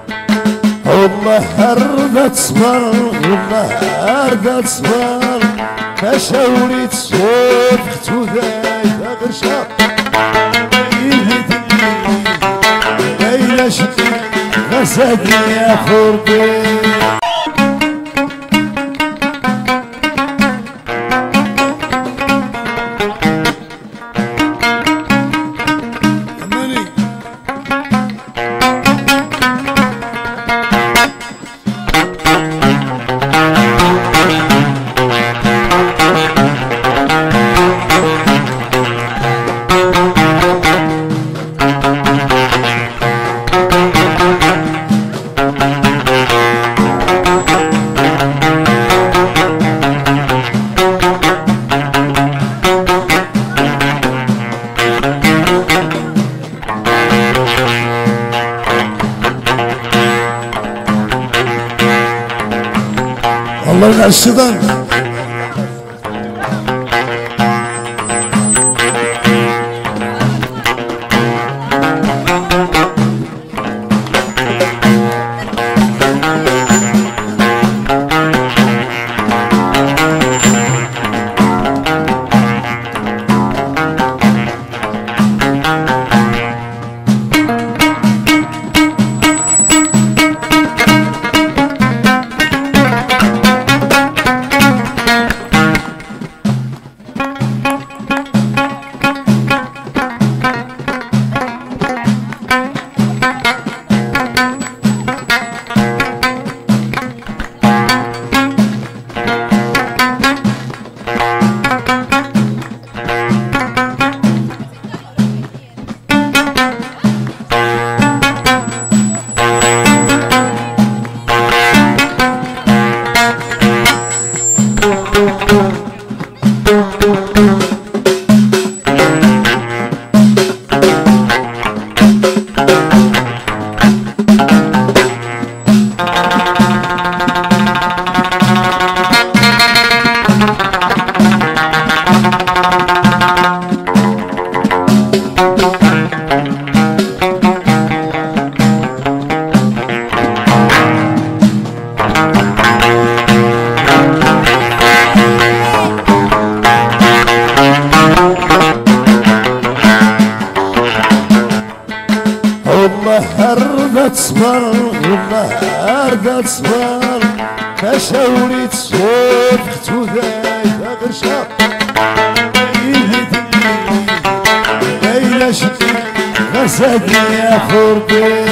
والله هربت صبر والله هربت صبر فشاوريت شوفت وذاي غرشا ليلة شدي غسدني يا خربي الله ينعس الشيطان. هربت صبر والله هربت صبر فشاوريت شوفت وذاي غرشا ليلة شدي غسدني يا خربي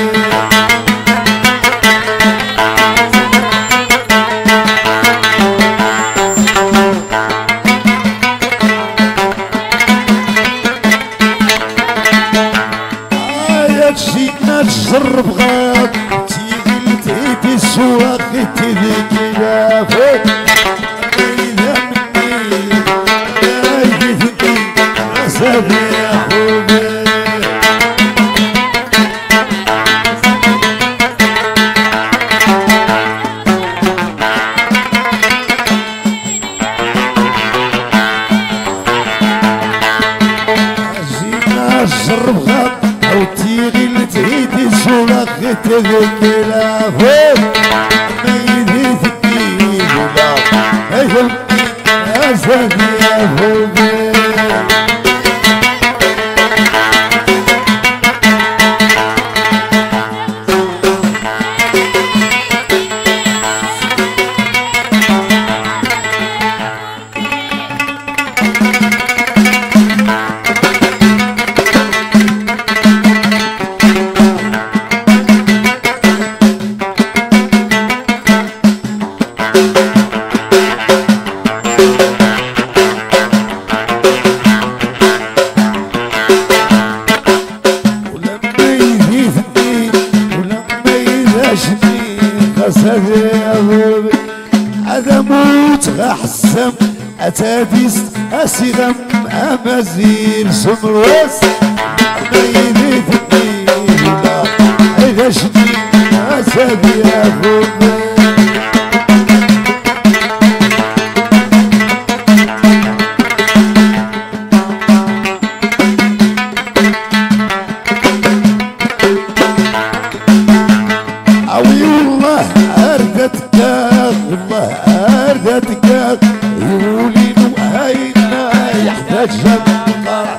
تجرب غاب تيجي تهدي السواق تذيك يا فوق إذا مني يا يدي غسدني يا خوبي جينا نجرب غاب أو تيغي تهيدي سولاك تذكي لا فوق ميدي تكيدي لا أيضا أسدني يا فوقي هذا موت غحسم أتابيست أسيغم أمازير سمروس ميدي تقيلا إذا شدي أسابي أفوق أردتك والله أردتك يولينو هينا يحتاج جمع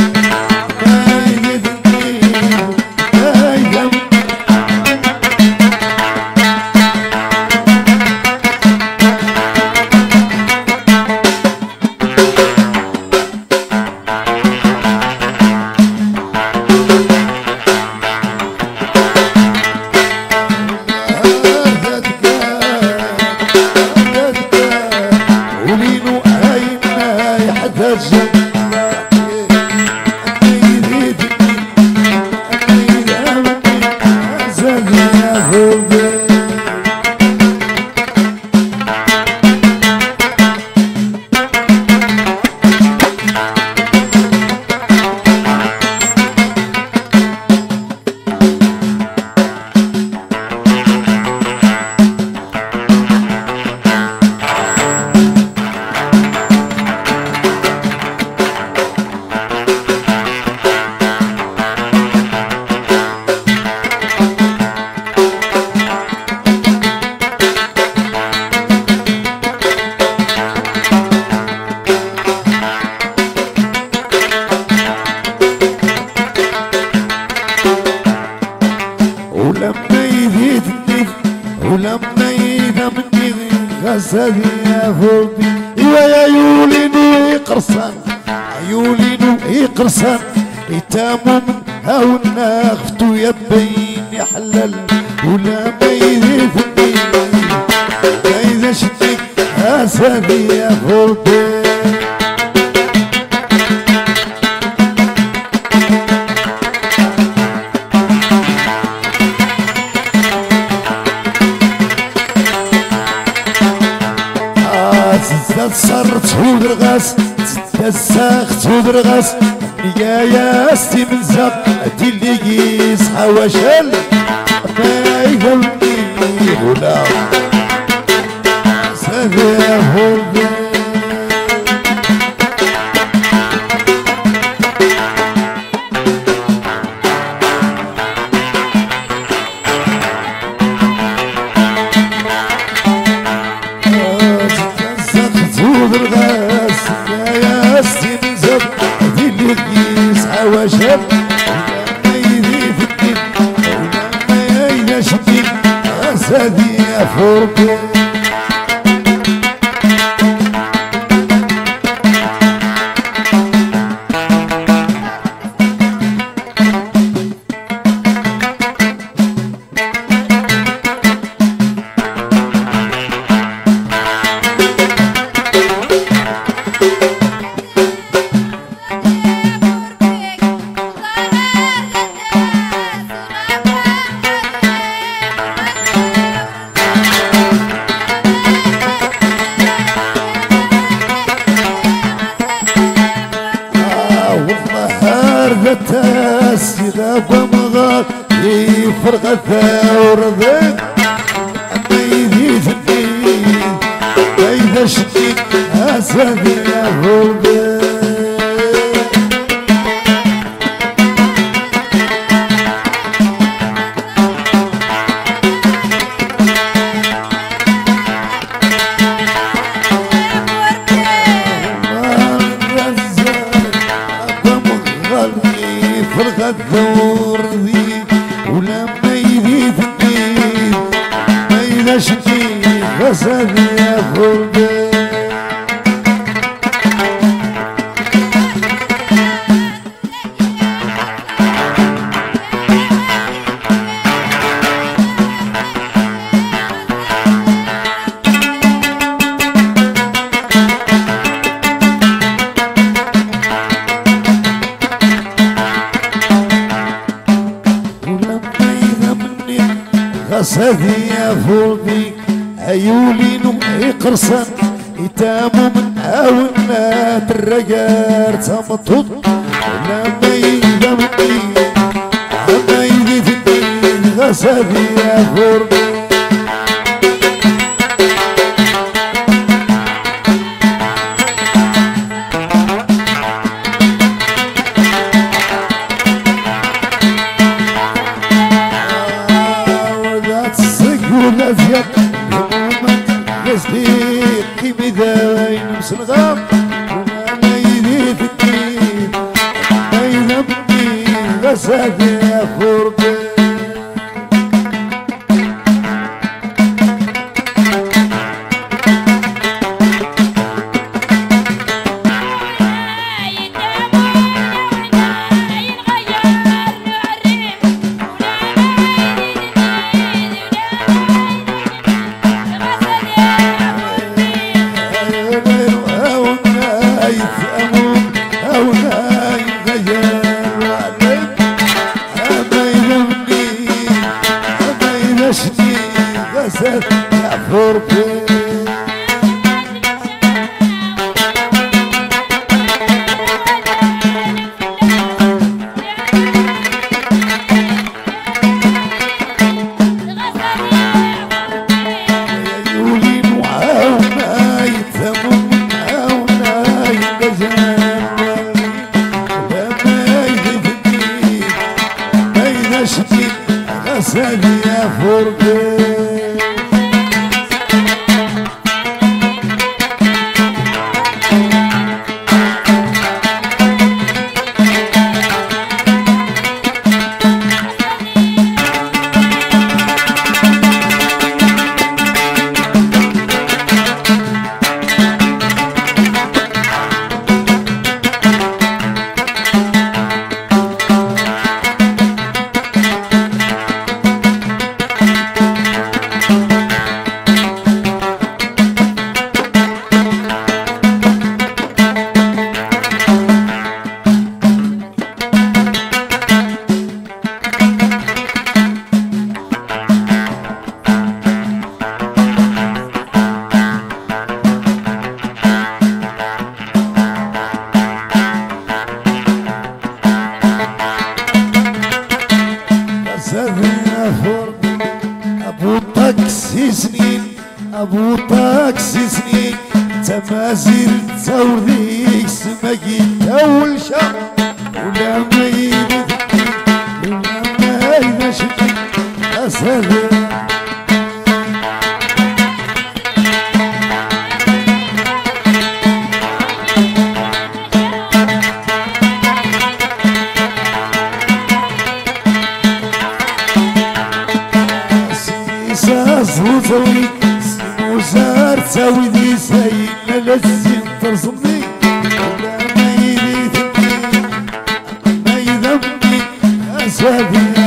ولما يذمني غسل يا فوقي يا يولينو يقرصن يولينو يقرصن يتامو من هاونا اختو يبين يحلل ولما يذمني إذا شدك غسل يا فوقي صرت هود رغاس تساخت هود رغاس يا استي من زق دي اللي يقيس حواشل ما يذمني ولا سافي هود بالغاس يا استي من زب دي اللي تقيس حواشب ولما يذي في الدين ولما يداش الدين غسادي يا فرقي السيرة ومغار يفرغ الثور ذاك أما يدي في الدين إذا شديد أسافي يا غربة فرغ الثور ذي ولما يذي في الدين ما يداش الدين غسل يا غربة غسادي يا فوقي عيولينو يقرصن يتامو من هاونا الرقار تمطط لما يدمني لما يدفني غسادي يا فوقي مسكين كيمي داين مسلغام وما يديت الدين ما يذنبني بس هذا فرقي ابو طاكسي سنين تمازير توريك سماكي اول شهر ولا ما يبدي ولا ما يمشي اسد زوزوي وزار تساوي دي ساينا للزين ترسمني ولا ما يريدني ما يذنبني اسادي